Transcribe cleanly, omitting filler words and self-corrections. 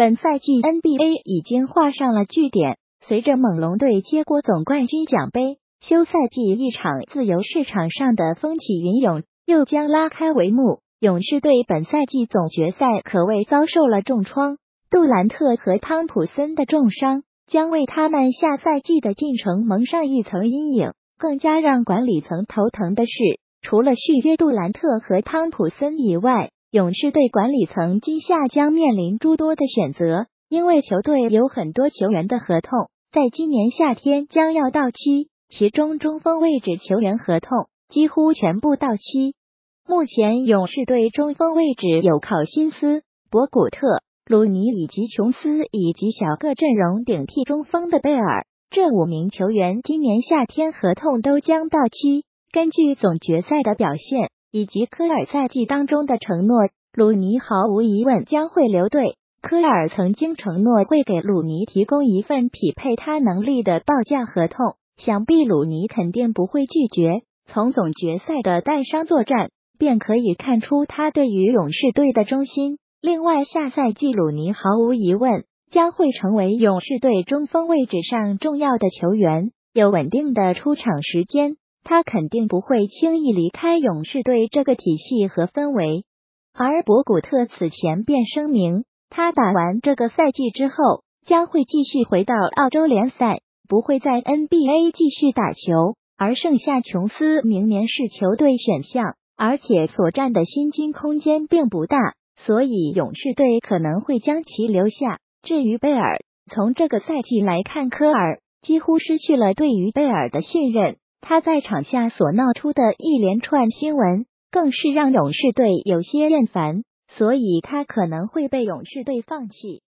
本赛季 NBA 已经画上了句点，随着猛龙队接过总冠军奖杯，休赛季一场自由市场上的风起云涌又将拉开帷幕。勇士队本赛季总决赛可谓遭受了重创，杜兰特和汤普森的重伤将为他们下赛季的进程蒙上一层阴影。更加让管理层头疼的是，除了续约杜兰特和汤普森以外，勇士队管理层今夏将面临诸多的选择，因为球队有很多球员的合同在今年夏天将要到期，其中中锋位置球员合同几乎全部到期。目前勇士队中锋位置有考辛斯、博古特、鲁尼以及琼斯以及小个阵容顶替中锋的贝尔，这5名球员今年夏天合同都将到期。根据总决赛的表现以及科尔赛季当中的承诺，鲁尼毫无疑问将会留队。科尔曾经承诺会给鲁尼提供一份匹配他能力的报价合同，想必鲁尼肯定不会拒绝。从总决赛的带伤作战便可以看出他对于勇士队的忠心。另外，下赛季鲁尼毫无疑问将会成为勇士队中锋位置上重要的球员，有稳定的出场时间，他肯定不会轻易离开勇士队这个体系和氛围。而博古特此前便声明，他打完这个赛季之后将会继续回到澳洲联赛，不会在 NBA 继续打球。而剩下琼斯明年是球队选项，而且所占的薪金空间并不大，所以勇士队可能会将其留下。至于贝尔，从这个赛季来看，科尔几乎失去了对于贝尔的信任，他在场下所闹出的一连串新闻更是让勇士队有些厌烦，所以他可能会被勇士队放弃。